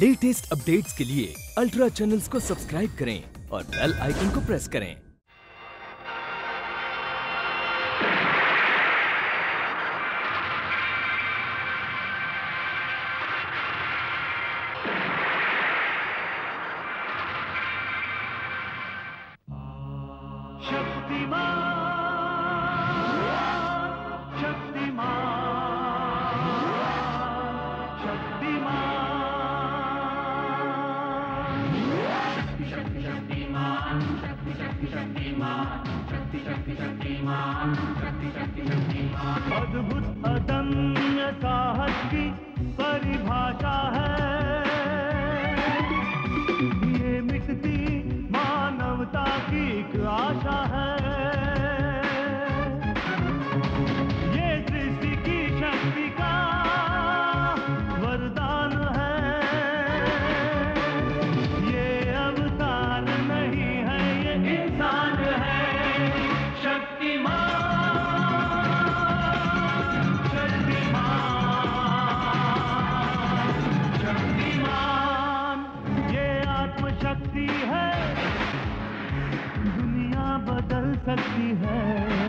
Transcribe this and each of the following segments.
Latest updates के लिए ultra channels को सब्सक्राइब करें और बेल आइकन को प्रेस करें। अद्भुत अदम्य साहस की परिभाषा है ये, मिटती मानवता की एक आशा है। ये सृष्टि की शक्ति का वरदान है, ये अवतार नहीं है, ये इंसान है। शक्तिमान शक्ति है, दुनिया बदल सकती है,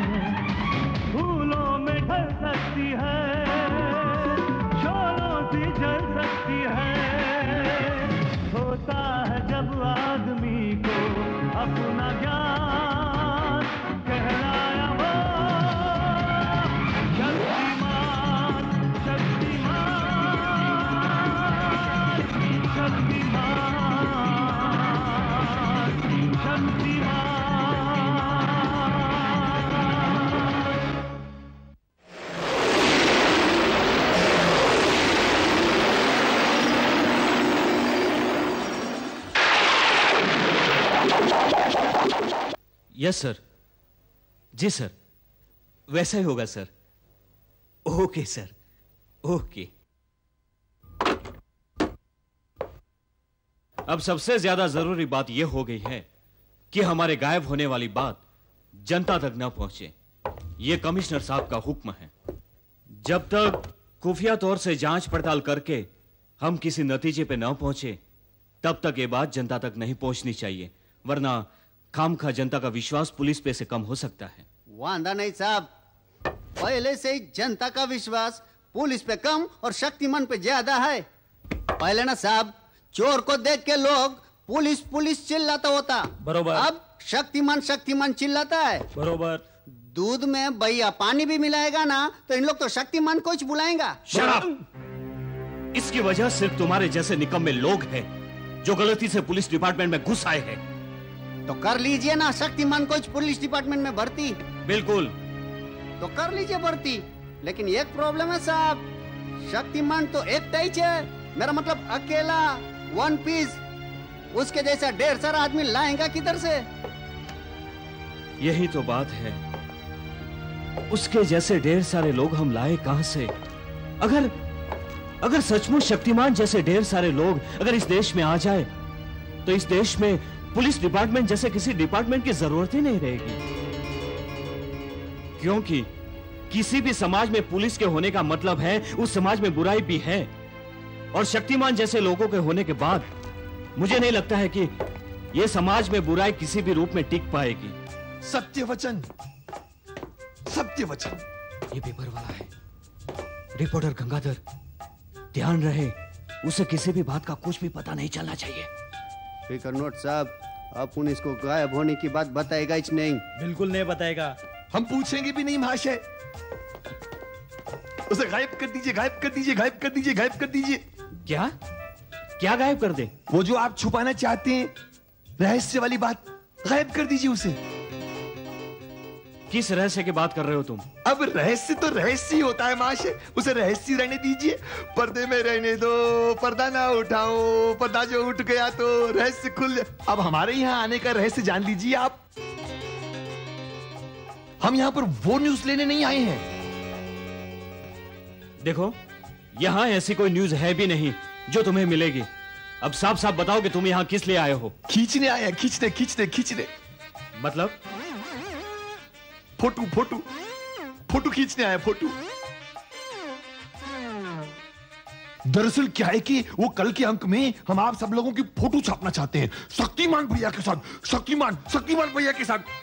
फूलों में ढल सकती है, शोलों से जल सकती है। होता है जब आदमी को अपना ज्ञान कहलाया वो शक्तिमान, शक्तिमान, शक्तिमान। यस सर, जी सर, वैसा ही होगा सर। Okay sir, okay. अब सबसे ज्यादा जरूरी बात यह हो गई है कि हमारे गायब होने वाली बात जनता तक न पहुंचे। यह कमिश्नर साहब का हुक्म है। जब तक खुफिया तौर से जांच पड़ताल करके हम किसी नतीजे पे न पहुंचे, तब तक यह बात जनता तक नहीं पहुंचनी चाहिए, वरना खामखा जनता का विश्वास पुलिस पे से कम हो सकता है। वांदा नहीं साहब, पहले से ही जनता का विश्वास पुलिस पे कम और शक्तिमान पे ज्यादा है। पहले ना साहब, चोर को देख के लोग पुलिस पुलिस चिल्लाता होता, बरोबर। अब शक्तिमान शक्तिमान चिल्लाता है, बरोबर। दूध में भैया पानी भी मिलाएगा ना तो इन लोग तो शक्तिमान को ही बुलाएगा। शराब। इसकी वजह सिर्फ तुम्हारे जैसे निकम्मे लोग हैं जो गलती से पुलिस डिपार्टमेंट में घुस आए हैं। तो कर लीजिए ना शक्तिमान को पुलिस डिपार्टमेंट में भर्ती। बिल्कुल, तो कर लीजिए भर्ती, लेकिन एक प्रॉब्लम है साहब, शक्तिमान तो एक टाइच है, मेरा मतलब अकेला, वन पीस। उसके जैसा 150 सारा आदमी लाएगा किधर से? यही तो बात है, उसके जैसे 150 सारे लोग हम लाए कहां से? अगर सचमुच शक्तिमान जैसे 150 सारे लोग अगर इस देश में आ जाए, तो इस देश में पुलिस डिपार्टमेंट जैसे किसी डिपार्टमेंट की जरूरत ही नहीं रहेगी। क्योंकि किसी भी समाज में पुलिस के होने का मतलब है उस समाज में बुराई भी है, और शक्तिमान जैसे लोगों के होने के बाद मुझे नहीं लगता है कि यह समाज में बुराई किसी भी रूप में टिक पाएगी। सत्य वचन, सत्य वचन। ये पेपर वाला है, रिपोर्टर गंगाधर, ध्यान रहे उसे किसी भी बात का कुछ भी पता नहीं चलना चाहिए। स्पीकर नोट साहब, अब पुलिस को गायब होने की बात बताएगा ही नहीं। बिल्कुल नहीं बताएगा, हम पूछेंगे भी नहीं महाशय। उसे गायब कर दीजिए, गायब कर दीजिए, गायब कर दीजिए, गायब कर दीजिए। क्या क्या गायब कर दे? वो जो आप छुपाना चाहते हैं, रहस्य वाली बात, गायब कर दीजिए उसे। किस रहस्य की बात कर रहे हो तुम? अब रहस्य तो रहस्य ही होता है महाशय, उसे रहस्य रहने दीजिए, पर्दे में रहने दो, पर्दा ना उठाओ, पर्दा जो उठ गया तो रहस्य खुल। अब हमारे यहाँ आने का रहस्य जान लीजिए आप। हम यहाँ पर वो न्यूज लेने नहीं आए हैं। देखो, यहाँ ऐसी कोई न्यूज है भी नहीं जो तुम्हें मिलेगी। अब साफ साफ बताओ कि तुम यहाँ किस लिए आए हो? खींचने आए हैं, खींचने खींचने खींचने। मतलब? फोटो फोटो फोटो खींचने आए, फोटो। दरअसल क्या है कि वो कल के अंक में हम आप सब लोगों की फोटो छापना चाहते हैं, शक्तिमान भैया के साथ, शक्तिमान भैया के साथ।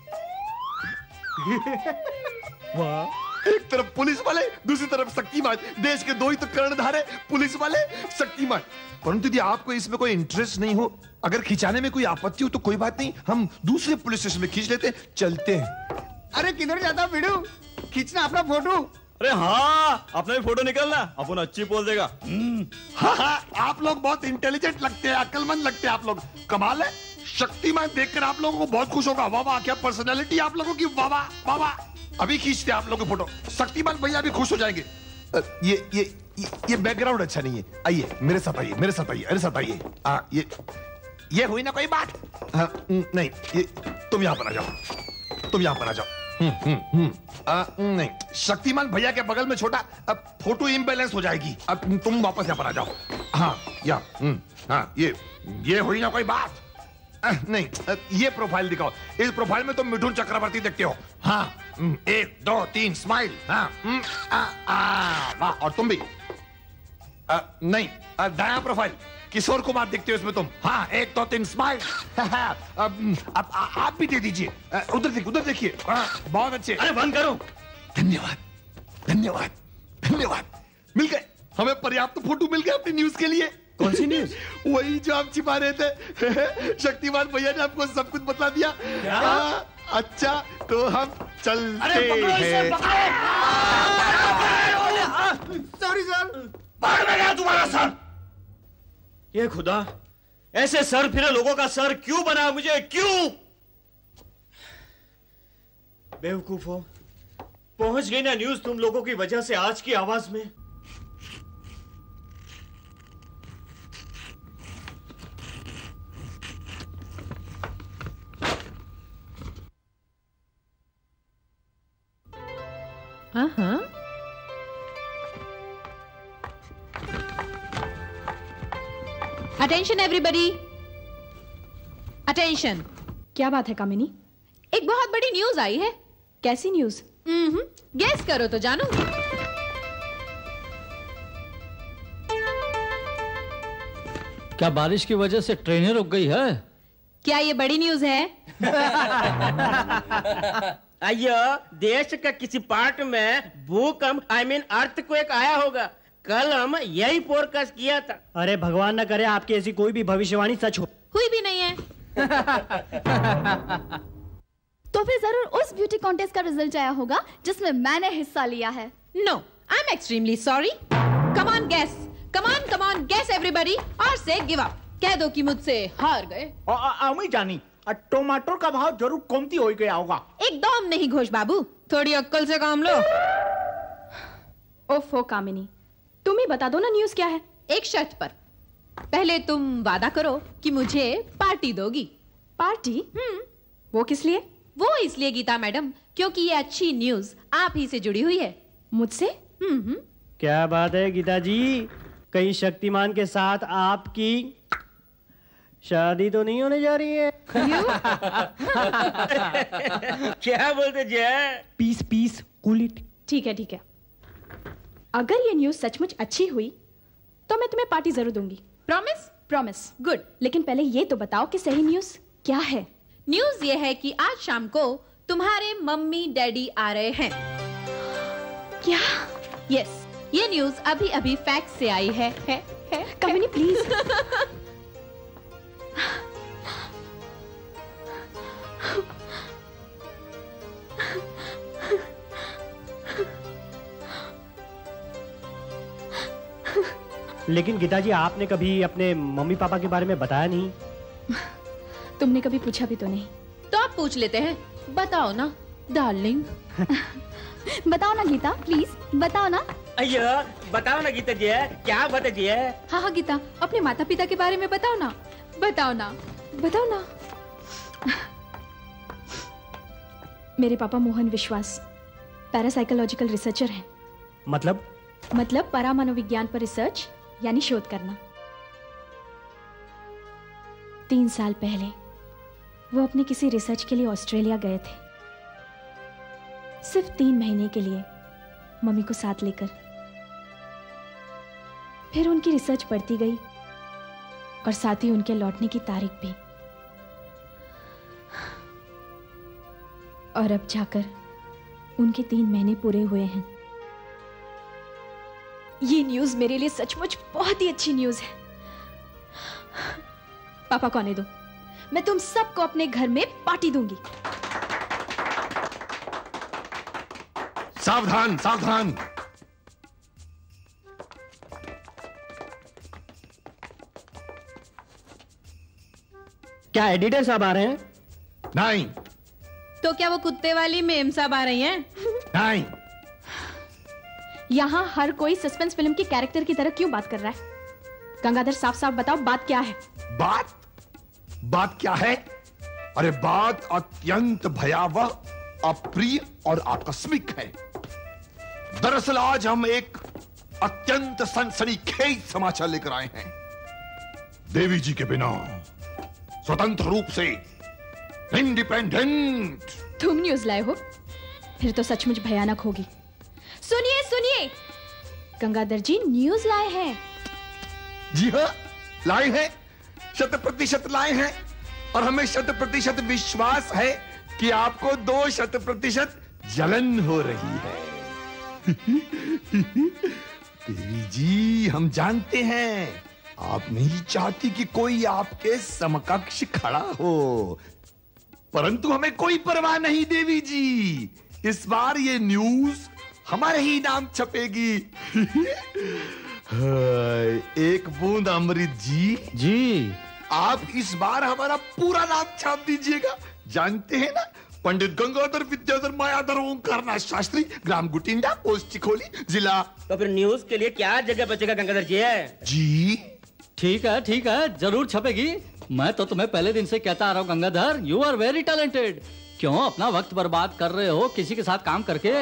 वाह, एक तरफ पुलिस वाले, दूसरी तरफ शक्तिमान। देश के दो ही तो कर्णधार है, पुलिस वाले, शक्तिमान। परंतु यदि आपको इसमें कोई इंटरेस्ट नहीं हो, अगर खिंचाने में कोई आपत्ति हो तो कोई बात नहीं, हम दूसरे पुलिस स्टेशन में खींच लेते, चलते हैं। अरे किधर जाता बिडू, खींचना अपना फोटो। अरे हाँ, अपना भी फोटो निकालना, अपन अच्छी पोल देगा। हाँ, आप लोग बहुत इंटेलिजेंट लगते हैं, अक्लमंद लगते हैं आप लोग। कमाल है, शक्तिमान देखकर आप लोगों को बहुत खुश होगा। वाह वाह, क्या पर्सनालिटी आप लोगों की, वाह वाह वाह वाह। अभी खींचते हैं आप लोगों की फोटो, शक्तिमान भैया भी खुश हो जाएंगे। ये बैकग्राउंड अच्छा नहीं है, आइए मेरे साथ आइए, मेरे साथ आइए, मेरे साथ आइए। ये हुई ना कोई बात? हाँ, नहीं, ये तुम यहां पर आ जाओ, तुम यहां पर आ जाओ। नहीं, शक्तिमान भैया के बगल में छोटा, अब फोटो इम्बैलेंस हो जाएगी। अब तुम वापस यहाँ पर आ जाओ। हाँ, हाँ, ये हुई ना कोई बात? नहीं, ये प्रोफाइल दिखाओ। इस प्रोफाइल में तुम मिठुन चक्रवर्ती देखते हो। हाँ, 1 2 3 स्माइल। हाँ, वाह, और तुम भी। नहीं, दायां प्रोफाइल, किशोर कुमार दिखते हो इसमें तुम। हाँ, 1 2 3 स्माइल। अब आप भी दे दीजिए, उधर देखिए। हाँ, बहुत अच्छे। अरे बंद करो। धन्यवाद, धन्यवाद, धन्यवाद। मिल गए, हमें पर्याप्त फोटो मिल गए अपनी न्यूज के लिए। कौन सी न्यूज? वही जो आप छिपा रहे थे। शक्तिमान भैया ने आपको सब कुछ बता दिया। अच्छा, तो हम चलते हैं। Sorry sir. पकड़ में गया तुम्हारा सर। ये खुदा, ऐसे सर फिरे लोगों का सर क्यों बना मुझे, क्यों? बेवकूफो, पहुंच गई ना न्यूज तुम लोगों की वजह से आज की आवाज में। Attention everybody, attention. क्या बात है कामिनी? एक बहुत बड़ी न्यूज आई है। कैसी न्यूज? गेस करो तो जानू। क्या बारिश की वजह से ट्रेनें रुक गई है? क्या ये बड़ी न्यूज है? अयो, देश का किसी पार्ट में भूकंप अर्थक्वेक आया होगा। कल हम यही फोरकास्ट किया था। अरे भगवान न करे आपकी ऐसी कोई भी भविष्यवाणी सच हो। हुई भी नहीं है। तो फिर जरूर उस ब्यूटी कॉन्टेस्ट का रिजल्ट आया होगा जिसमें मैंने हिस्सा लिया है। No, I am extremely sorry. Come on guess, come on guess everybody, और से गिव अप। कह दो कि मुझसे हार गए। अम्मी जानी, टमाटर का भाव जरूर कमती हो गया होगा। एकदम नहीं घोष बाबू, थोड़ी अक्कल से काम लो। ओफो कामिनी, तुम ही बता दो ना न्यूज क्या है। एक शर्त पर। पहले तुम वादा करो कि मुझे पार्टी दोगी। पार्टी? वो किस लिए? वो इसलिए गीता मैडम, क्योंकि ये अच्छी न्यूज आप ही से जुड़ी हुई है। मुझसे? क्या बात है गीता जी, कहीं शक्तिमान के साथ आपकी शादी तो नहीं होने जा रही है? क्या बोलते जय? Peace cool it. ठीक है। अगर ये न्यूज सचमुच अच्छी हुई तो मैं तुम्हें पार्टी जरूर दूंगी। प्रॉमिस? प्रॉमिस। गुड। लेकिन पहले ये तो बताओ कि सही न्यूज क्या है? न्यूज ये है कि आज शाम को तुम्हारे मम्मी डैडी आ रहे हैं। क्या? यस, ये न्यूज अभी अभी फैक्स से आई है। कामिनी प्लीज। लेकिन गीता जी, आपने कभी अपने मम्मी पापा के बारे में बताया नहीं। तुमने कभी पूछा भी तो नहीं। तो आप पूछ लेते हैं। बताओ ना डार्लिंग। बताओ ना गीता, प्लीज बताओ ना। अयो, बताओ ना गीता जी, क्या बता जी? हाँ गीता, अपने माता पिता के बारे में बताओ ना। बताओ ना। मेरे पापा मोहन विश्वास पैरासाइकोलॉजिकल रिसर्चर हैं। मतलब परामनोविज्ञान पर रिसर्च यानी शोध करना। 3 साल पहले वो अपने किसी रिसर्च के लिए ऑस्ट्रेलिया गए थे, सिर्फ 3 महीने के लिए मम्मी को साथ लेकर। फिर उनकी रिसर्च बढ़ती गई और साथ ही उनके लौटने की तारीख भी। और अब जाकर उनके 3 महीने पूरे हुए हैं। ये न्यूज़ मेरे लिए सचमुच बहुत ही अच्छी न्यूज़ है। पापा को आने दो, मैं तुम सबको अपने घर में पार्टी दूंगी। सावधान सावधान। क्या एडिटर साहब आ रहे हैं? नहीं। तो क्या वो कुत्ते वाली मेम साहब आ रही हैं? नहीं। यहां हर कोई सस्पेंस फिल्म के कैरेक्टर की तरह क्यों बात कर रहा है? गंगाधर साफ साफ बताओ, बात क्या है? बात क्या है? अरे बात अत्यंत भयावह, अप्रिय और आकस्मिक है। दरअसल आज हम एक अत्यंत सनसनीखेज समाचार लेकर आए हैं। देवी जी के बिना स्वतंत्र रूप से इंडिपेंडेंट। तुम न्यूज़ लाए हो? फिर तो सचमुच भयानक होगी। सुनिए सुनिए, गंगाधर जी न्यूज़ लाए हैं। जी हाँ, लाए हैं, 100% लाए हैं। और हमें 100% विश्वास है कि आपको 200% जलन हो रही है। देवी जी, हम जानते हैं आप नहीं चाहती कि कोई आपके समकक्ष खड़ा हो, परंतु हमें कोई परवाह नहीं देवी जी। इस बार ये न्यूज हमारे ही नाम छपेगी। एक बूंद अमृत जी, आप इस बार हमारा पूरा नाम छाप दीजिएगा। जानते हैं ना, पंडित गंगाधर विद्याधर मायाधर ओंकारनाथ शास्त्री, ग्राम गुटिंडा, पोस्ट चिखोली, जिला। तो फिर न्यूज के लिए क्या जगह बचेगा गंगाधर जी? ठीक है, जरूर छपेगी। मैं तो तुम्हें पहले दिन से कहता आ रहा हूँ Gangadhar, you are very talented. क्यों अपना वक्त बर्बाद कर रहे हो किसी के साथ काम करके?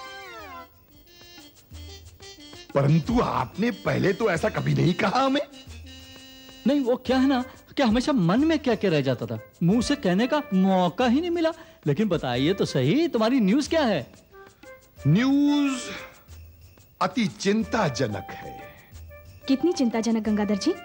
परंतु आपने पहले तो ऐसा कभी नहीं कहा हमें। नहीं, वो क्या है ना कि हमेशा मन में क्या क्या रह जाता था, मुंह से कहने का मौका ही नहीं मिला। लेकिन बताइए तो सही, तुम्हारी न्यूज क्या है? न्यूज अति चिंताजनक है। कितनी चिंताजनक गंगाधर जी?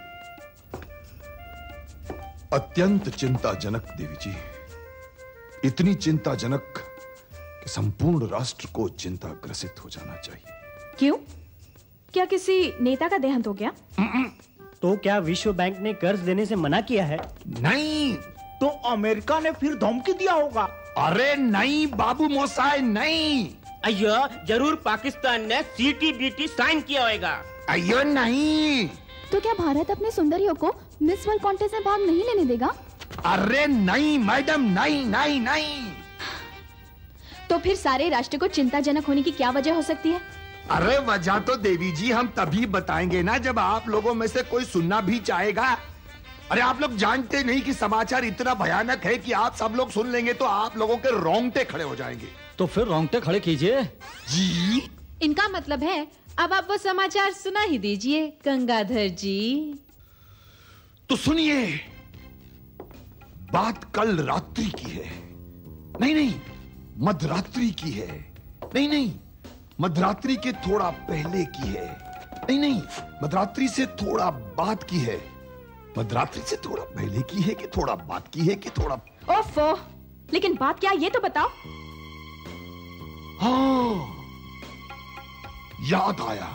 अत्यंत चिंताजनक देवी जी। इतनी चिंताजनक कि संपूर्ण राष्ट्र को चिंता ग्रसित हो जाना चाहिए। क्यों? क्या किसी नेता का देहांत हो गया? तो क्या विश्व बैंक ने कर्ज देने से मना किया है? नहीं। तो अमेरिका ने फिर धमकी दिया होगा? अरे नहीं बाबू मोसाई, नहीं। अयो, जरूर पाकिस्तान ने CTBT साइन किया होगा। अयो नहीं। तो क्या भारत अपने सुंदरियों को मिस वर्ल्ड कॉन्टेस्ट में भाग नहीं लेने देगा? अरे नहीं मैडम, नहीं नहीं नहीं। तो फिर सारे राष्ट्र को चिंताजनक होने की क्या वजह हो सकती है? अरे वजह तो देवी जी हम तभी बताएंगे ना जब आप लोगों में से कोई सुनना भी चाहेगा। अरे आप लोग जानते नहीं कि समाचार इतना भयानक है कि आप सब लोग सुन लेंगे तो आप लोगों के रोंगटे खड़े हो जाएंगे। तो फिर रोंगटे खड़े कीजिए। जी, इनका मतलब है अब आप वो समाचार सुना ही दीजिए गंगाधर जी। तो सुनिए, बात कल रात्रि की है। नहीं, मध्यरात्रि की है। नहीं, मध्यरात्रि के थोड़ा पहले की है। नहीं, मध्यरात्रि से थोड़ा बाद की है। मध्यरात्रि से थोड़ा पहले की है कि थोड़ा बाद की है कि थोड़ा... ओफो, लेकिन बात क्या है ये तो बताओ। हाँ, याद आया।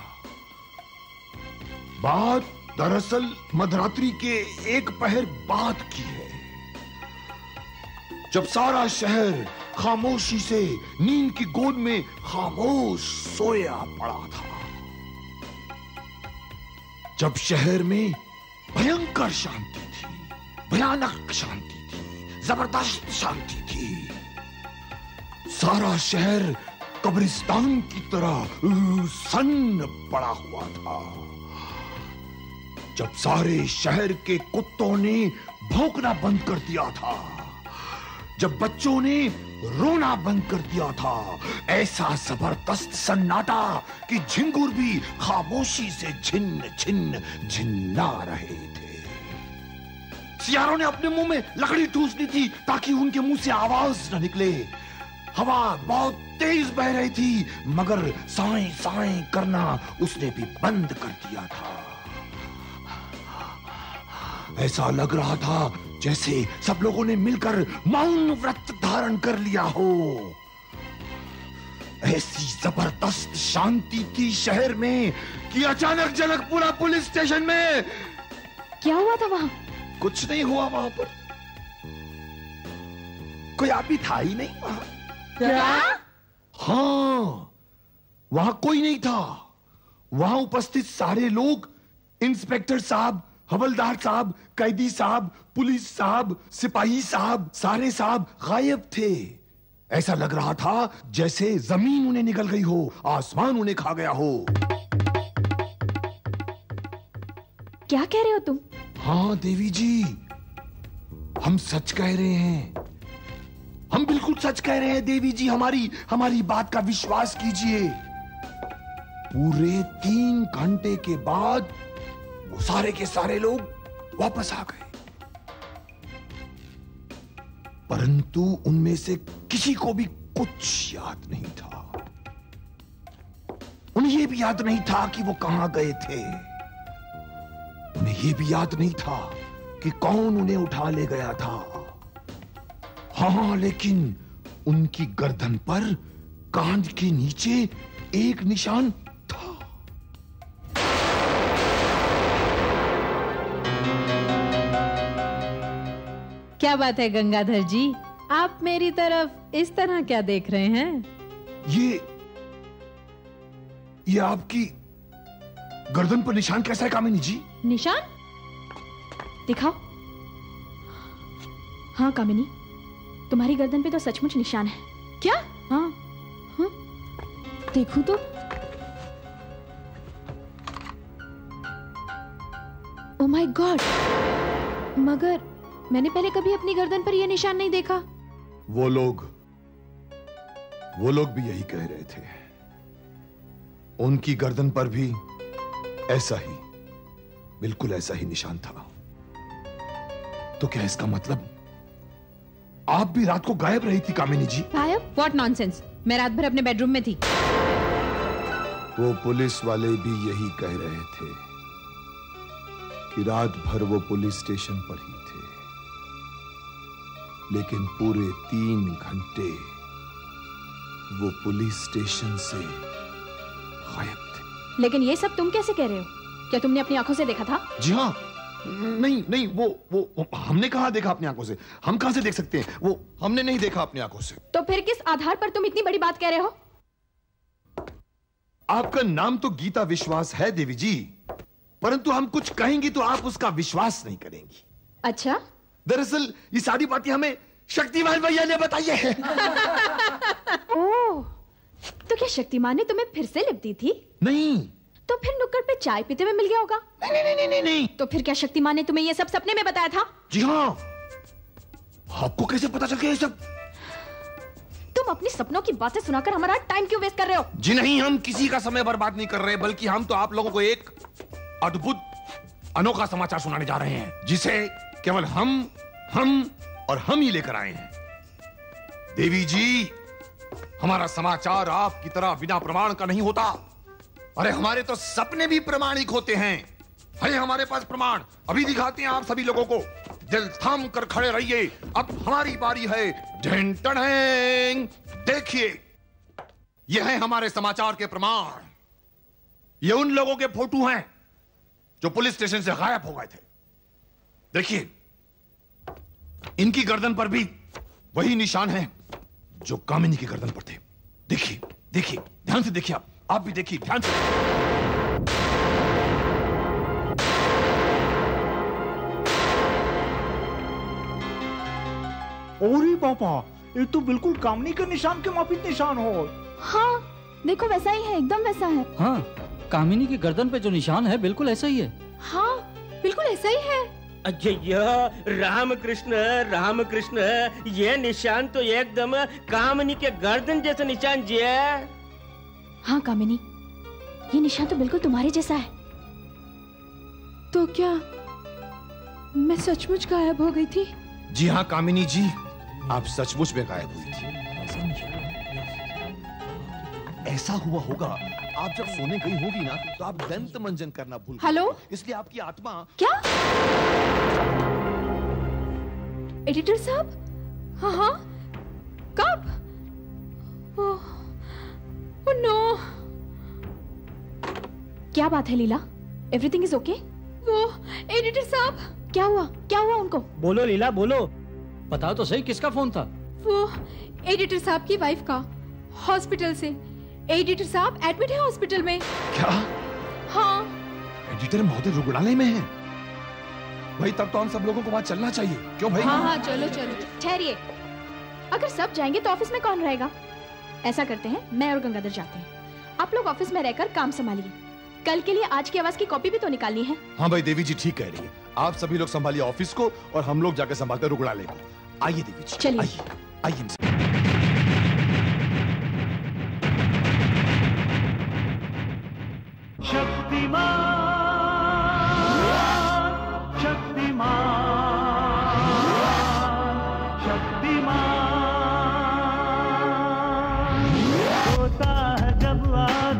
बात दरअसल मध्यरात्रि के एक पहर बाद की है, जब सारा शहर खामोशी से नींद की गोद में खामोश सोया पड़ा था। जब शहर में भयंकर शांति थी, भयानक शांति थी, जबरदस्त शांति थी। सारा शहर कब्रिस्तान की तरह सन्न पड़ा हुआ था। जब सारे शहर के कुत्तों ने भौंकना बंद कर दिया था, जब बच्चों ने रोना बंद कर दिया था, ऐसा जबरदस्त सन्नाटा कि झिंगुर भी खामोशी से छिन्न छिन्न झिन्ना रहे थे। सियारों ने अपने मुंह में लकड़ी ठूस दी थी ताकि उनके मुंह से आवाज न निकले। हवा बहुत तेज बह रही थी, मगर साएं साएं करना उसने भी बंद कर दिया था। ऐसा लग रहा था जैसे सब लोगों ने मिलकर मौन व्रत धारण कर लिया हो। ऐसी जबरदस्त शांति थी शहर में कि अचानक जनकपुरा पुलिस स्टेशन में। क्या हुआ था वहां? कुछ नहीं हुआ वहां पर, कोई आदमी था ही नहीं वहां। क्या? हाँ, वहां कोई नहीं था। वहां उपस्थित सारे लोग, इंस्पेक्टर साहब, हवलदार साहब, कैदी साहब, पुलिस साहब, सिपाही साहब, सारे साहब गायब थे। ऐसा लग रहा था जैसे जमीन उन्हें निगल गई हो, आसमान उन्हें खा गया हो। क्या कह रहे हो तुम? हाँ देवी जी, हम सच कह रहे हैं, हम बिल्कुल सच कह रहे हैं देवी जी। हमारी बात का विश्वास कीजिए। पूरे 3 घंटे के बाद वो सारे के सारे लोग वापस आ गए, परंतु उनमें से किसी को भी कुछ याद नहीं था। उन्हें यह भी याद नहीं था कि वो कहां गए थे। उन्हें यह भी याद नहीं था कि कौन उन्हें उठा ले गया था। हाँ, लेकिन उनकी गर्दन पर कान के नीचे एक निशान था। क्या बात है गंगाधर जी, आप मेरी तरफ इस तरह क्या देख रहे हैं? ये आपकी गर्दन पर निशान कैसा है कामिनी जी? निशान दिखाओ। हाँ कामिनी, तुम्हारी गर्दन पे तो सचमुच निशान है। क्या? हाँ, हाँ देखो तो। ओह माय गॉड, मगर मैंने पहले कभी अपनी गर्दन पर यह निशान नहीं देखा। वो लोग भी यही कह रहे थे। उनकी गर्दन पर भी ऐसा ही, बिल्कुल ऐसा ही निशान था। तो क्या इसका मतलब आप भी रात को गायब रही थी कामिनी जी? गायब? व्हाट नॉनसेंस, मैं रात भर अपने बेडरूम में थी। वो पुलिस वाले भी यही कह रहे थे कि रात भर वो पुलिस स्टेशन पर ही थे, लेकिन पूरे 3 घंटे वो पुलिस स्टेशन से गायब थे। लेकिन ये सब तुम कैसे कह रहे हो? क्या तुमने अपनी आंखों से देखा था? जी हाँ। नहीं, वो हमने कहाँ देखा अपनी आंखों से? हम कहां से देख सकते हैं? वो हमने नहीं देखा अपनी आंखों से। तो फिर किस आधार पर तुम इतनी बड़ी बात कह रहे हो? आपका नाम तो गीता विश्वास है देवी जी, परंतु हम कुछ कहेंगे तो आप उसका विश्वास नहीं करेंगी। अच्छा, दरअसल ये सारी बातें हमें शक्तिमान भैया ने बताई है। ओह, तो क्या शक्तिमान ने तुम्हें फिर से लिप दी थी? नहीं। तो फिर नुक्कड़ पे चाय पीते हुए मिल गया होगा? नहीं। तो फिर क्या शक्तिमान ने तुम्हें ये सब सपने में बताया था? जी हाँ। आपको कैसे पता चल गया ये सब? तुम अपनी सपनों की बातें सुनाकर हमारा टाइम क्यों वेस्ट कर रहे हो? जी नहीं, हम किसी का समय बर्बाद नहीं कर रहे, बल्कि हम तो आप लोगों को एक अद्भुत अनोखा समाचार सुनाने जा रहे हैं, जिसे केवल हम और हम ही लेकर आए हैं। देवी जी, हमारा समाचार आपकी तरह बिना प्रमाण का नहीं होता। अरे हमारे तो सपने भी प्रमाणिक होते हैं। अरे हमारे पास प्रमाण अभी दिखाते हैं आप सभी लोगों को। दिल थाम कर खड़े रहिए, अब हमारी बारी है। देखिए, यह है हमारे समाचार के प्रमाण। ये उन लोगों के फोटो हैं जो पुलिस स्टेशन से गायब हो गए थे। देखिए, इनकी गर्दन पर भी वही निशान है जो कामिनी की गर्दन पर थे। देखिए, ध्यान से देखिए, आप भी देखिए ध्यान से। ओरे पापा, ये तो बिल्कुल कामिनी के निशान के माफिक निशान हो। हाँ, देखो वैसा ही है, एकदम वैसा है। हाँ, कामिनी की गर्दन पे जो निशान है बिल्कुल ऐसा ही है। हाँ, बिल्कुल ऐसा ही है। अजय राम कृष्ण, ये निशान तो एकदम कामिनी के गर्दन जैसा निशान जी है। हाँ कामिनी, ये निशान तो बिल्कुल तुम्हारे जैसा है। तो क्या मैं सचमुच गायब हो गई थी? जी हाँ कामिनी जी, आप सचमुच में गायब हुई थी। ऐसा हुआ होगा आप जब सोने गई होगी ना तो आप दंत मंजन करना भूल गई। हेलो? इसलिए आपकी आत्मा। क्या? एडिटर साहब? हाँ हाँ, कब? Oh no. क्या बात है लीला? Everything is okay? वो एडिटर साहब। क्या हुआ? क्या हुआ उनको? बोलो लीला बोलो। बताओ तो सही, किसका फोन था? वो एडिटर साहब की वाइफ का, हॉस्पिटल से। एडिटर साहब एडमिट है हॉस्पिटल में। क्या? हाँ। एडिटर महोदय रुग्णालय में है? भाई तब तो हम सब लोगों को वहाँ चलना चाहिए। क्यों भाई? हाँ हाँ चलो चलो। ठहरिए, अगर सब जाएंगे तो ऑफिस में कौन रहेगा? ऐसा करते हैं, मैं और गंगाधर जाते हैं, आप लोग ऑफिस में रहकर काम संभालिए। कल के लिए आज की आवाज की कॉपी भी तो निकालनी है। हाँ भाई, देवी जी ठीक कह रही है। आप सभी लोग संभालिए ऑफिस को और हम लोग जाकर संभालते रुग्णालय को। आइए देवी जी, चलिए। आइए आइए। शक्तिमान शक्तिमान शक्तिमान होता है जब